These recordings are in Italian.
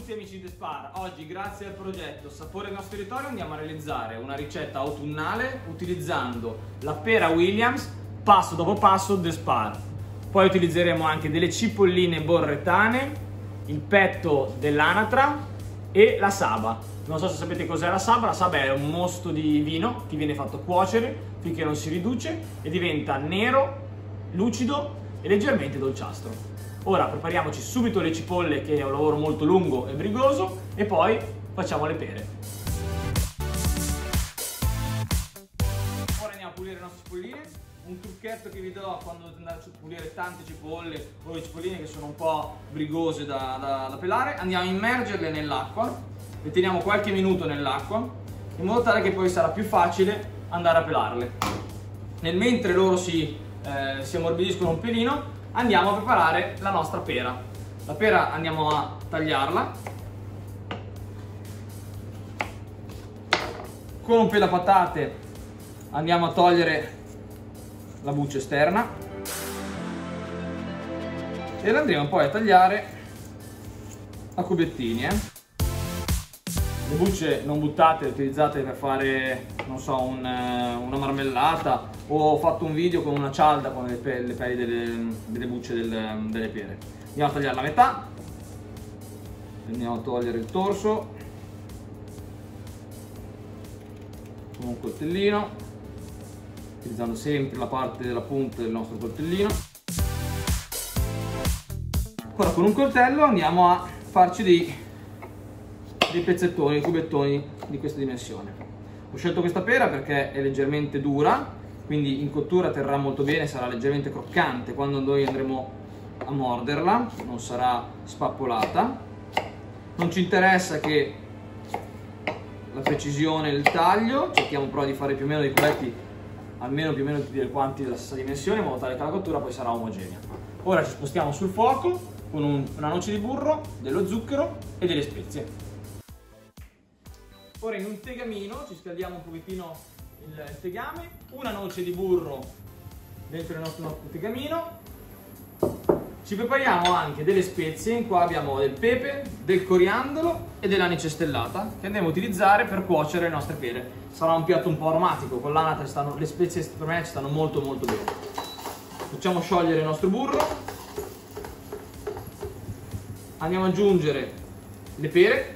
tutti amici di The Spar. Oggi, grazie al progetto Sapore del nostro territorio, andiamo a realizzare una ricetta autunnale utilizzando la pera Williams passo dopo passo The Spar. Poi utilizzeremo anche delle cipolline borretane, il petto dell'anatra e la saba. Non so se sapete cos'è la saba è un mosto di vino che viene fatto cuocere finché non si riduce e diventa nero, lucido e leggermente dolciastro. Ora prepariamoci subito le cipolle, che è un lavoro molto lungo e brigoso, e poi facciamo le pere. Ora andiamo a pulire le nostre cipolline. Un trucchetto che vi do quando andate a pulire tante cipolle o le cipolline che sono un po' brigose da pelare: andiamo a immergerle nell'acqua, le teniamo qualche minuto nell'acqua in modo tale che poi sarà più facile andare a pelarle. Nel mentre loro si ammorbidiscono un pelino, andiamo a preparare la nostra pera. La pera andiamo a tagliarla con un pelapatate, andiamo a togliere la buccia esterna e la andremo poi a tagliare a cubettini. Le bucce non buttate, le utilizzate per fare, non so, una marmellata, o ho fatto un video con una cialda con le peli delle bucce delle pere. Andiamo a tagliarla a metà, andiamo a togliere il torso con un coltellino, utilizzando sempre la parte della punta del nostro coltellino. Ora con un coltello andiamo a farci dei pezzettoni, cubettoni di questa dimensione. Ho scelto questa pera perché è leggermente dura, quindi in cottura terrà molto bene, sarà leggermente croccante quando noi andremo a morderla, non sarà spappolata. Non ci interessa che la precisione del taglio, cerchiamo però di fare più o meno dei cubetti almeno più o meno tutti quanti della stessa dimensione, in modo tale che la cottura poi sarà omogenea. Ora ci spostiamo sul fuoco con una noce di burro, dello zucchero e delle spezie. Ora in un tegamino ci scaldiamo un pochettino il tegame, una noce di burro dentro il nostro tegamino. Ci prepariamo anche delle spezie. Qua abbiamo del pepe, del coriandolo e dell'anice stellata che andremo a utilizzare per cuocere le nostre pere. Sarà un piatto un po' aromatico, con l'anatra le spezie per me ci stanno molto bene. Facciamo sciogliere il nostro burro, andiamo ad aggiungere le pere,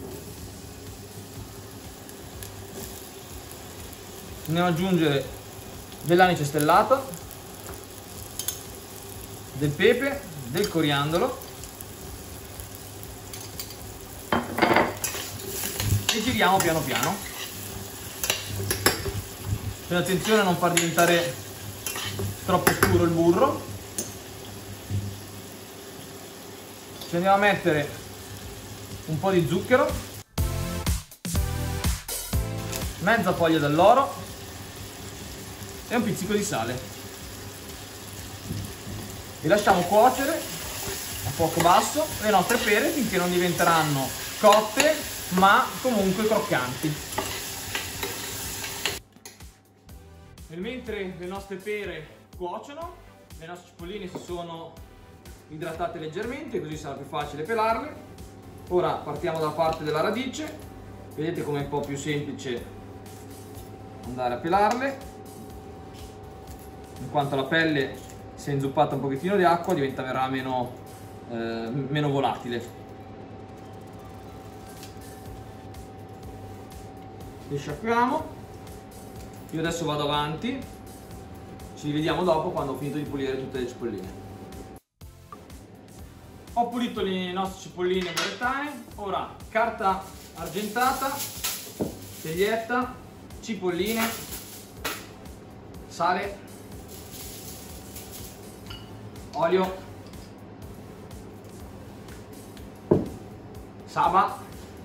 andiamo ad aggiungere dell'anice stellato, del pepe, del coriandolo e giriamo piano piano. Fate attenzione a non far diventare troppo scuro il burro. Ci andiamo a mettere un po' di zucchero, mezza foglia dell'oro e un pizzico di sale. E lasciamo cuocere a fuoco basso le nostre pere finché non diventeranno cotte ma comunque croccanti. Nel mentre le nostre pere cuociono, le nostre cipolline si sono idratate leggermente, così sarà più facile pelarle. Ora partiamo dalla parte della radice. Vedete com'è un po' più semplice andare a pelarle, in quanto la pelle, se è inzuppata un pochettino di acqua, verrà meno volatile. Le sciacquiamo. Io adesso vado avanti, ci rivediamo dopo quando ho finito di pulire tutte le cipolline. Ho pulito le nostre cipolline borretane. Ora carta argentata, seglietta, cipolline, sale, olio, saba,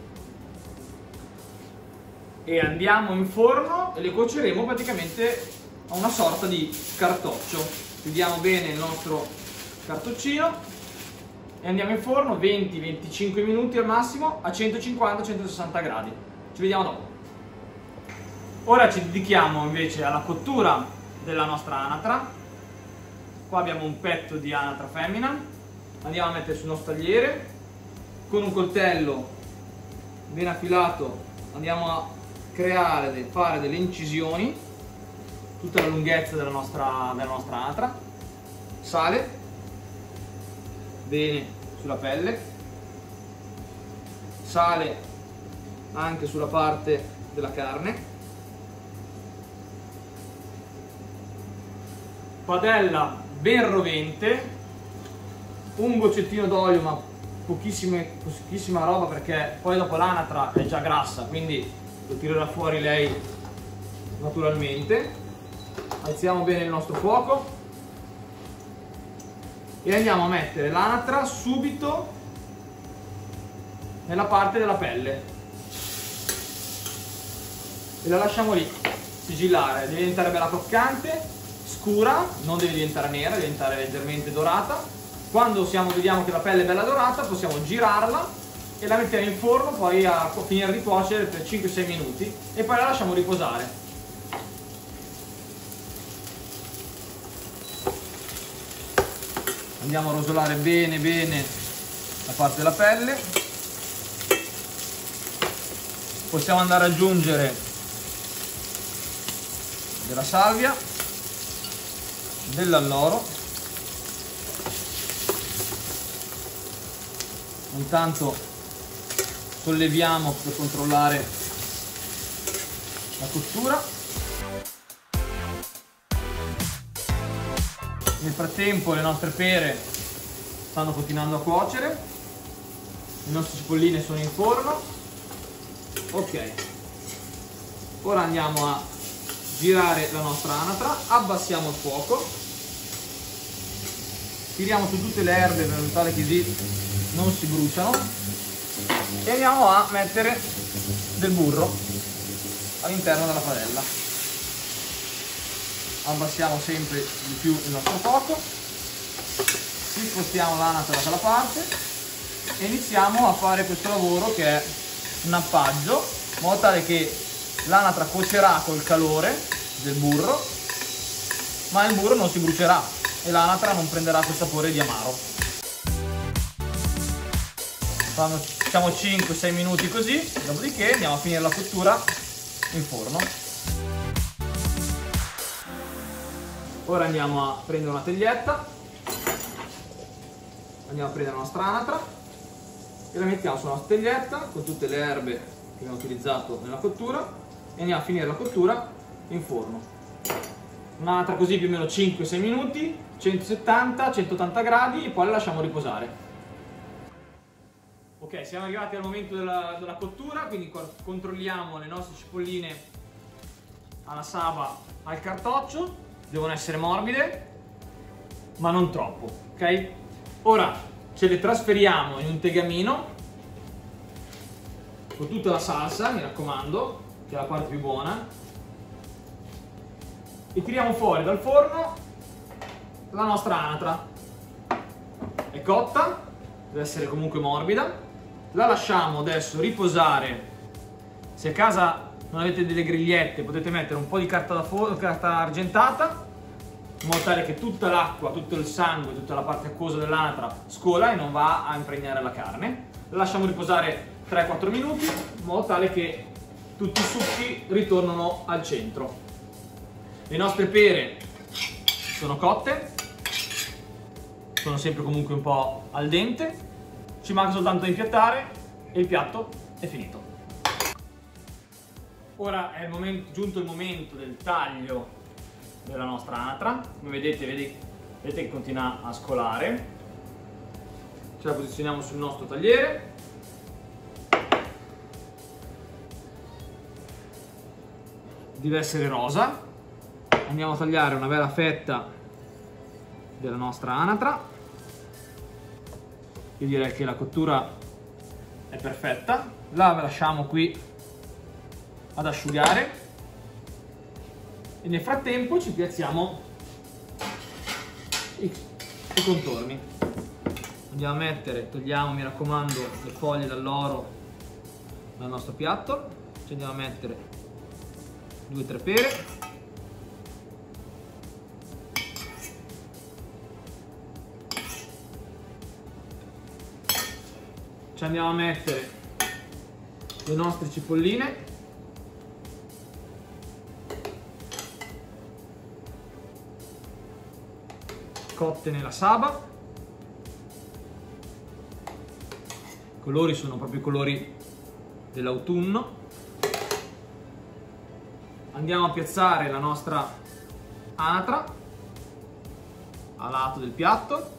e andiamo in forno e le cuoceremo praticamente a una sorta di cartoccio. Chiudiamo bene il nostro cartoccino e andiamo in forno 20-25 minuti al massimo a 150-160 gradi. Ci vediamo dopo. Ora ci dedichiamo invece alla cottura della nostra anatra. Qua abbiamo un petto di anatra femmina, andiamo a mettere sul nostro tagliere, con un coltello ben affilato andiamo a fare delle incisioni tutta la lunghezza della nostra anatra. Sale bene sulla pelle, sale anche sulla parte della carne, padella ben rovente, un goccettino d'olio, ma pochissima roba, perché poi dopo l'anatra è già grassa, quindi lo tirerà fuori lei naturalmente. Alziamo bene il nostro fuoco e andiamo a mettere l'anatra subito nella parte della pelle e la lasciamo lì sigillare. Deve diventare bella croccante, scura, non deve diventare nera, deve diventare leggermente dorata. Quando vediamo che la pelle è bella dorata, possiamo girarla e la mettiamo in forno poi a finire di cuocere per 5-6 minuti e poi la lasciamo riposare. Andiamo a rosolare bene bene la parte della pelle. Possiamo andare ad aggiungere della salvia, dell'alloro. Intanto solleviamo per controllare la cottura. Nel frattempo le nostre pere stanno continuando a cuocere, le nostre cipolline sono in forno. Ok, ora andiamo a girare la nostra anatra, abbassiamo il fuoco, tiriamo su tutte le erbe per modo che non si bruciano e andiamo a mettere del burro all'interno della padella. Abbassiamo sempre di più il nostro fuoco, ci spostiamo l'anatra da quella parte e iniziamo a fare questo lavoro che è un appaggio, in modo tale che l'anatra cuocerà col calore del burro, ma il burro non si brucerà e l'anatra non prenderà quel sapore di amaro. Facciamo 5-6 minuti così, dopodiché andiamo a finire la cottura in forno. Ora andiamo a prendere una teglietta, andiamo a prendere la nostra anatra e la mettiamo sulla nostra teglietta con tutte le erbe che abbiamo utilizzato nella cottura e andiamo a finire la cottura in forno. Un'anatra così più o meno 5-6 minuti, 170-180 gradi e poi la lasciamo riposare. Ok, siamo arrivati al momento della cottura, quindi controlliamo le nostre cipolline alla saba, al cartoccio. Devono essere morbide, ma non troppo, ok? Ora ce le trasferiamo in un tegamino con tutta la salsa, mi raccomando, che è la parte più buona, e tiriamo fuori dal forno la nostra anatra. È cotta, deve essere comunque morbida. La lasciamo adesso riposare. Se a casa non avete delle grigliette, potete mettere un po' di carta argentata, in modo tale che tutta l'acqua, tutto il sangue, tutta la parte acquosa dell'anatra scola e non va a impregnare la carne. La lasciamo riposare 3-4 minuti, in modo tale che tutti i succhi ritornano al centro. Le nostre pere sono cotte, sono sempre comunque un po' al dente, ci manca soltanto da impiattare e il piatto è finito. Ora è giunto il momento del taglio della nostra anatra. Come vedete che continua a scolare. Ce la posizioniamo sul nostro tagliere. Deve essere rosa. Andiamo a tagliare una bella fetta della nostra anatra. Io direi che la cottura è perfetta. La lasciamo qui ad asciugare e nel frattempo ci piazziamo i contorni. Andiamo a mettere, togliamo, mi raccomando, le foglie dall'oro dal nostro piatto. Ci andiamo a mettere 2-3 pere, ci andiamo a mettere le nostre cipolline, cotte nella saba. I colori sono proprio i colori dell'autunno. Andiamo a piazzare la nostra anatra a lato del piatto.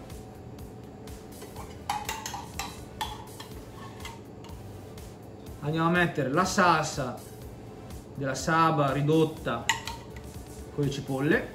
Andiamo a mettere la salsa della saba ridotta con le cipolle.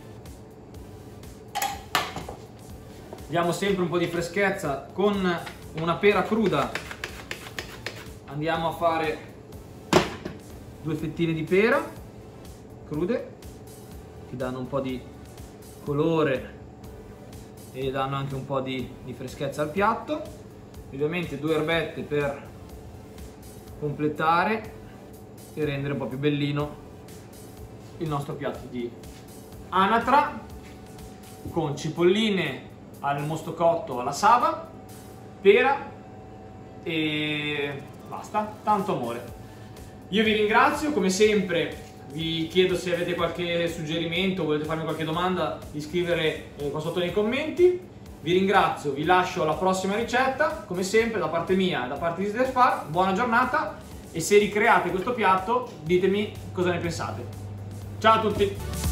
Diamo sempre un po' di freschezza con una pera cruda. Andiamo a fare 2 fettine di pera crude che danno un po' di colore e danno anche un po' di freschezza al piatto. Ovviamente 2 erbette per completare e rendere un po' più bellino il nostro piatto di anatra con cipolline al mosto cotto alla saba, pera e basta, tanto amore. Io vi ringrazio, come sempre vi chiedo, se avete qualche suggerimento o volete farmi qualche domanda, di scrivere qua sotto nei commenti. Vi ringrazio, vi lascio alla prossima ricetta, come sempre da parte mia e da parte di Siderfar. Buona giornata, e se ricreate questo piatto ditemi cosa ne pensate. Ciao a tutti!